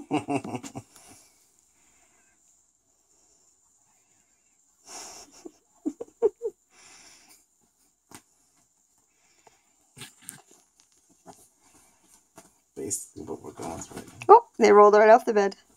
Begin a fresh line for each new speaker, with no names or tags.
Basically what we're going through.
Oh, they rolled right off the bed.